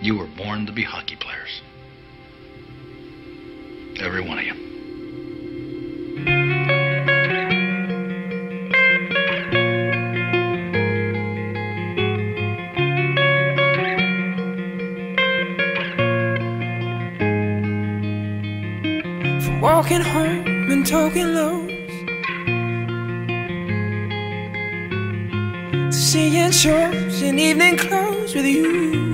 You were born to be hockey players. Every one of you. From walking home and talking lows, to seeing shows in evening clothes with you.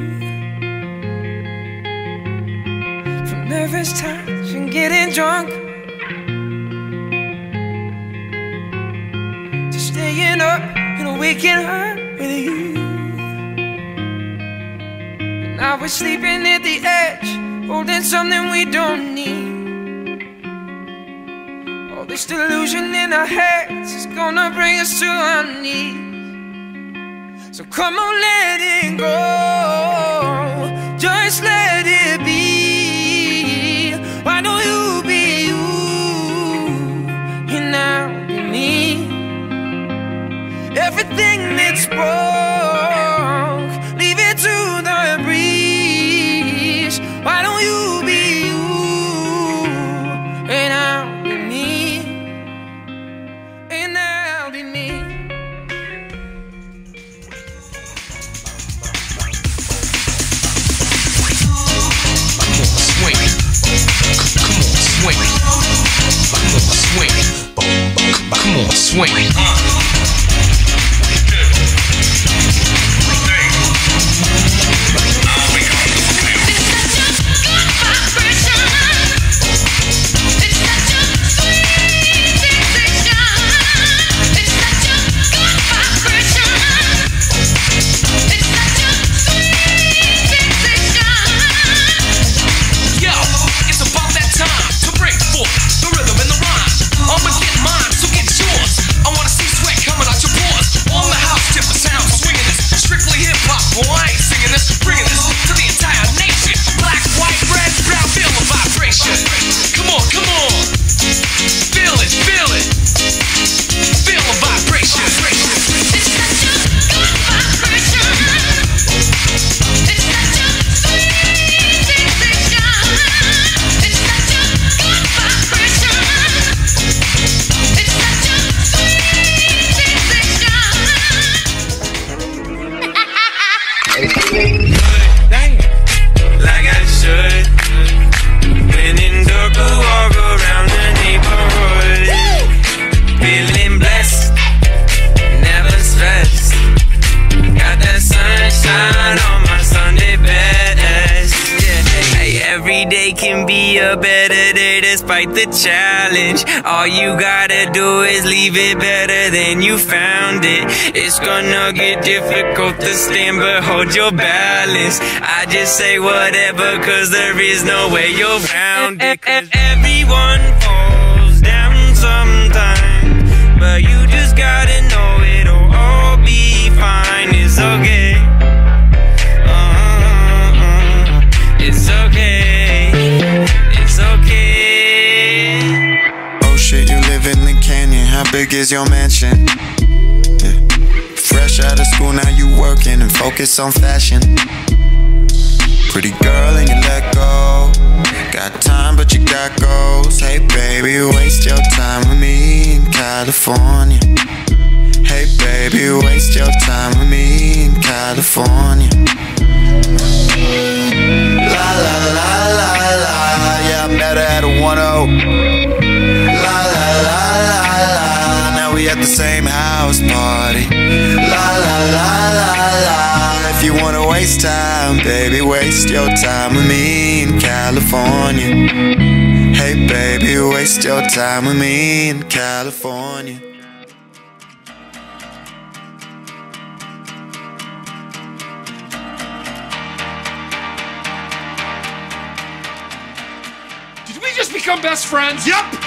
From nervous touch and getting drunk, to staying up and waking up with you. And now we're sleeping at the edge, holding something we don't need. All this delusion in our heads is gonna bring us to our knees. So come on, let it go, just let it be. Why don't you be you, and I'll be me? Everything that's broke, leave it to the breeze. Why don't you be you, and I'll be me, and I'll be me. Come on, swing. Can be a better day despite the challenge. All you gotta do is leave it better than you found it. It's gonna get difficult to stand, but hold your balance. I just say whatever, cause there is no way you're around it. Everyone falls down sometime, but you just gotta know it'll all be fine. It's okay. It's okay. It's okay. Oh shit, you live in the canyon. How big is your mansion? Yeah. Fresh out of school, now you working and focus on fashion. Pretty girl and you let go. Got time but you got goals. Hey baby, waste your time with me in California. Hey baby, waste your time with me in California. La la la la la, yeah, I met her at a 1-0. La la la la la, now we at the same house party. La la la la la, if you wanna waste time, baby, waste your time with me in California. Hey baby, waste your time with me in California. Just become best friends. Yep.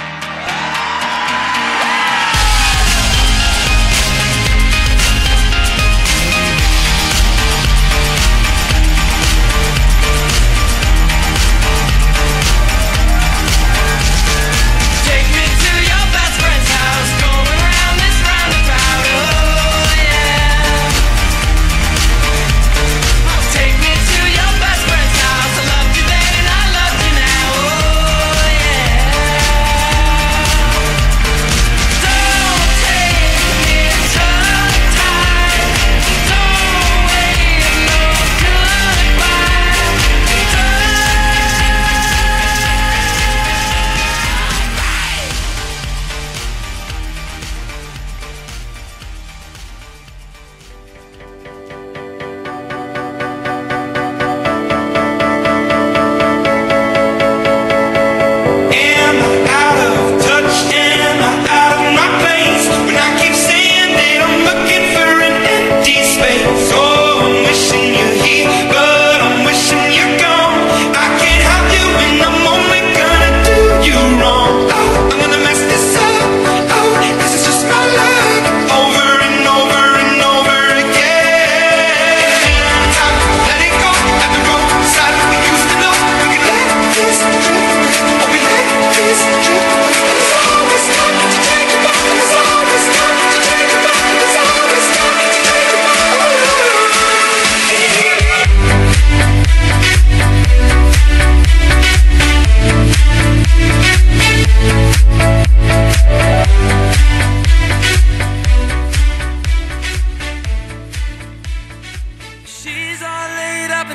Take me to your best friend's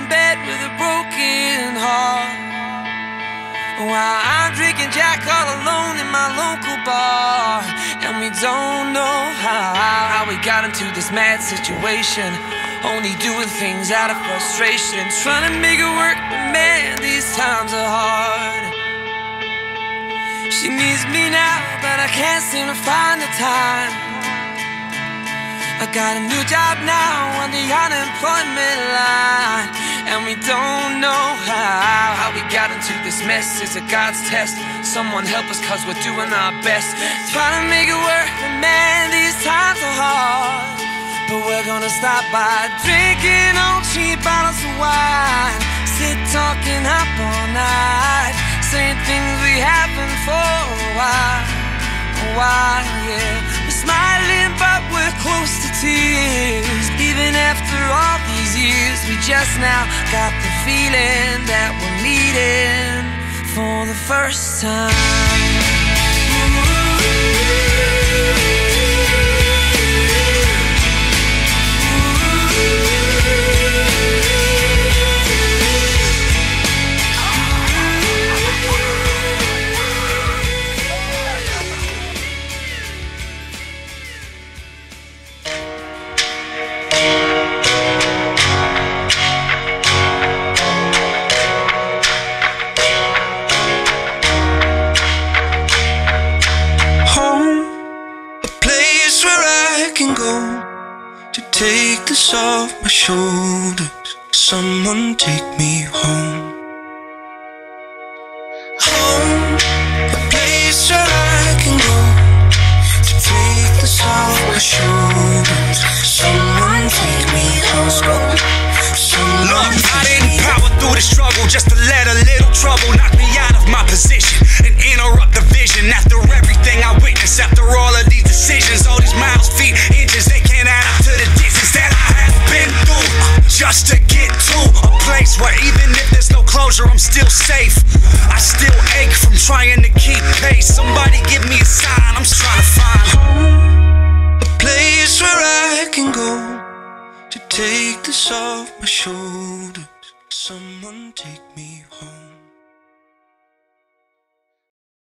in bed with a broken heart, while I'm drinking Jack all alone in my local bar. And we don't know how we got into this mad situation, only doing things out of frustration, trying to make it work, but man, these times are hard. She needs me now, but I can't seem to find the time. I got a new job now on the unemployment line, and we don't know how we got into this mess. Is it God's test? Someone help us, cause we're doing our best, trying to make it work, but man, these times are hard. But we're gonna stop by drinking on cheap bottles of wine, sit talking up all night, saying things we haven't for a while, yeah. We're smiling but we're close to tears, even after all these years. We just now got the feeling that we're meeting for the first time. Take this off my shoulders, someone take me home. Home, a place where I can go to take this off my shoulders, someone take me home. Look, I didn't power through the struggle just to let a little trouble knock me out of my position and interrupt the vision. After everything I witnessed, after all of these decisions, all these miles, feet, inches, they can't add up to the distance that I have been through, just to get to a place where even if there's no closure, I'm still safe. I still ache from trying to keep pace. Somebody give me a sign, I'm just trying to find home, a place where I can go to take this off my shoulders, someone take me